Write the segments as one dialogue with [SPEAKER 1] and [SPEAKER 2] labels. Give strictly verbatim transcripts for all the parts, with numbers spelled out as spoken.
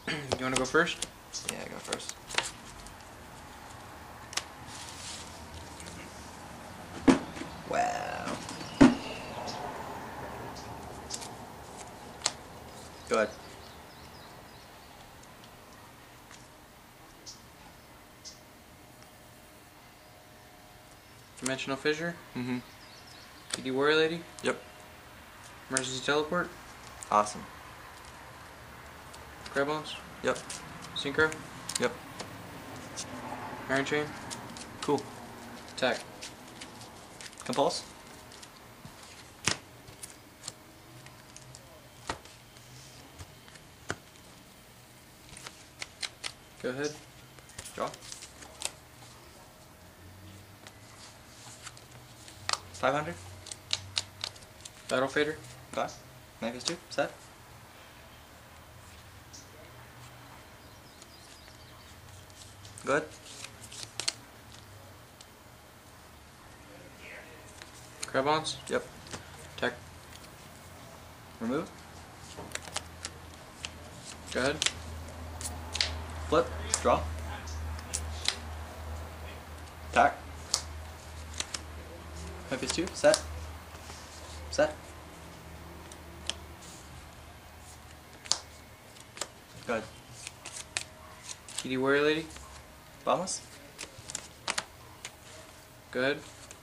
[SPEAKER 1] You want to go first?
[SPEAKER 2] Yeah, go first. Wow. Go ahead.
[SPEAKER 1] Dimensional fissure?
[SPEAKER 2] Mm-hmm.
[SPEAKER 1] P D Warrior Lady?
[SPEAKER 2] Yep.
[SPEAKER 1] Emergency teleport?
[SPEAKER 2] Awesome.
[SPEAKER 1] Crab bones?
[SPEAKER 2] Yep.
[SPEAKER 1] Synchro?
[SPEAKER 2] Yep.
[SPEAKER 1] Iron chain?
[SPEAKER 2] Cool.
[SPEAKER 1] Attack.
[SPEAKER 2] Compulse?
[SPEAKER 1] Go ahead.
[SPEAKER 2] Draw. five hundred?
[SPEAKER 1] Battle Fader?
[SPEAKER 2] Okay. Magus two? Set? Go ahead.
[SPEAKER 1] Crab bones?
[SPEAKER 2] Yep.
[SPEAKER 1] Attack.
[SPEAKER 2] Remove?
[SPEAKER 1] Go ahead.
[SPEAKER 2] Flip? Draw? Attack? Memphis two? Set? Set? Go ahead.
[SPEAKER 1] P D Warrior Lady?
[SPEAKER 2] Boundless?
[SPEAKER 1] Go ahead.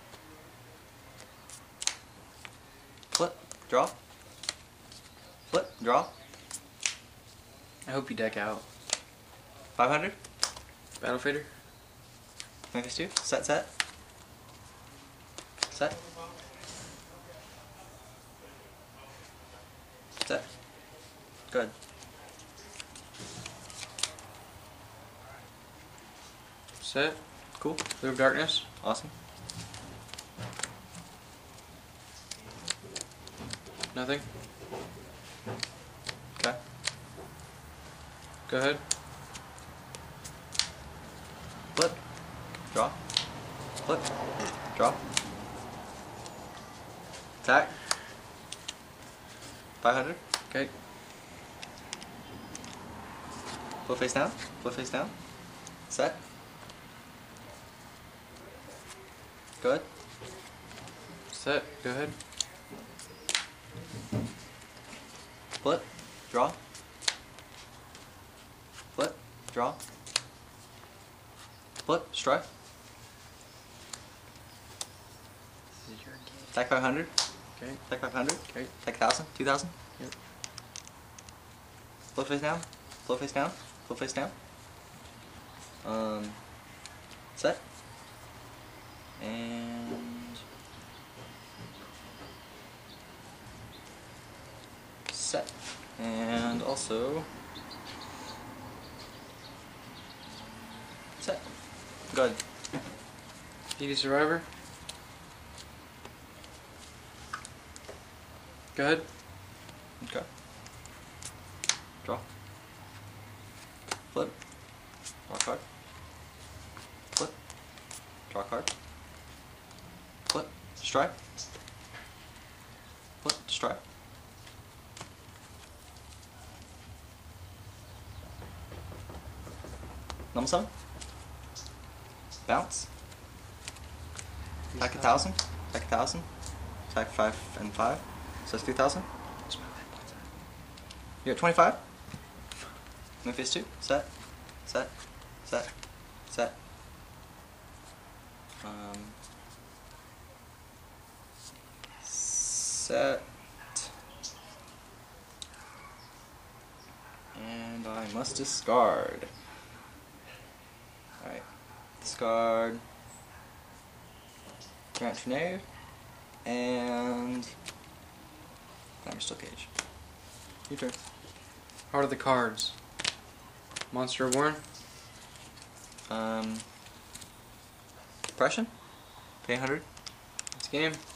[SPEAKER 2] Flip? Draw? Flip? Draw?
[SPEAKER 1] I hope you deck out.
[SPEAKER 2] five hundred?
[SPEAKER 1] Battle Fader?
[SPEAKER 2] Memphis two? Set, set? Set? Set? Good.
[SPEAKER 1] Set.
[SPEAKER 2] Cool.
[SPEAKER 1] Blue of Darkness?
[SPEAKER 2] Awesome.
[SPEAKER 1] Nothing?
[SPEAKER 2] Okay.
[SPEAKER 1] Go ahead.
[SPEAKER 2] Flip. Draw. Flip. Draw. Attack. five hundred.
[SPEAKER 1] Okay.
[SPEAKER 2] Flip face down. Flip face down. Set. Go ahead.
[SPEAKER 1] Set. Go ahead.
[SPEAKER 2] Flip. Draw. Flip. Draw. Flip. Strike.
[SPEAKER 1] This is your game.
[SPEAKER 2] Attack five hundred.
[SPEAKER 1] Okay.
[SPEAKER 2] Attack five hundred.
[SPEAKER 1] Okay.
[SPEAKER 2] Attack one thousand. two thousand.
[SPEAKER 1] Yep.
[SPEAKER 2] Flip face down. Flip face down. Flip face down. Um. Set. And. Set. And also. Set. Good.
[SPEAKER 1] P D Survivor? Go ahead.
[SPEAKER 2] Okay. Draw. Flip. Draw card. Flip. Draw card. Flip. Strike. Flip. Strike. Number seven. Bounce. Attack a thousand. Attack a thousand. Attack five and five. So that's three thousand. You got twenty-five? Memphis two. Set. Set. Set. Set. Um. Set. And I must discard. Alright. Discard. Grant Trinade. And. I'm still Cage. Your turn.
[SPEAKER 1] Heart of the Cards. Monster Reborn?
[SPEAKER 2] Um. Depression? Pay one hundred.
[SPEAKER 1] It's game.